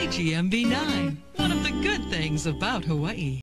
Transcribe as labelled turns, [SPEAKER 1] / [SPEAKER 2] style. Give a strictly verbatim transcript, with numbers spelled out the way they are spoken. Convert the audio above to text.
[SPEAKER 1] K G M B nine, one of the good things about Hawaii.